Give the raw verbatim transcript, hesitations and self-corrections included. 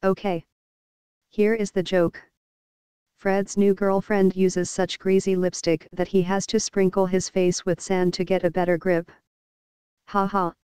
Okay. Here is the joke. Fred's new girlfriend uses such greasy lipstick that he has to sprinkle his face with sand to get a better grip. Ha ha.